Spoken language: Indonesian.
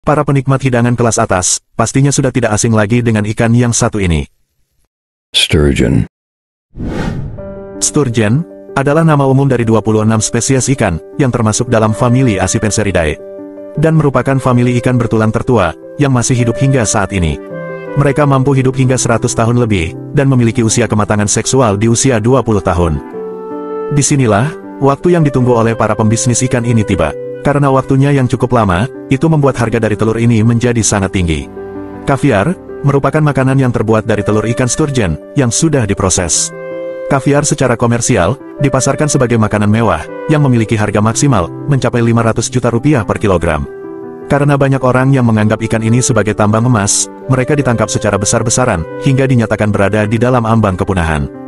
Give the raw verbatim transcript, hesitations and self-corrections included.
Para penikmat hidangan kelas atas, pastinya sudah tidak asing lagi dengan ikan yang satu ini. Sturgeon. Sturgeon adalah nama umum dari dua puluh enam spesies ikan yang termasuk dalam famili Acipenseridae dan merupakan famili ikan bertulang tertua yang masih hidup hingga saat ini. Mereka mampu hidup hingga seratus tahun lebih dan memiliki usia kematangan seksual di usia dua puluh tahun. Disinilah waktu yang ditunggu oleh para pembisnis ikan ini tiba. Karena waktunya yang cukup lama, itu membuat harga dari telur ini menjadi sangat tinggi. Kaviar merupakan makanan yang terbuat dari telur ikan sturgeon yang sudah diproses. Kaviar secara komersial dipasarkan sebagai makanan mewah yang memiliki harga maksimal mencapai lima ratus juta rupiah per kilogram. Karena banyak orang yang menganggap ikan ini sebagai tambang emas, mereka ditangkap secara besar-besaran hingga dinyatakan berada di dalam ambang kepunahan.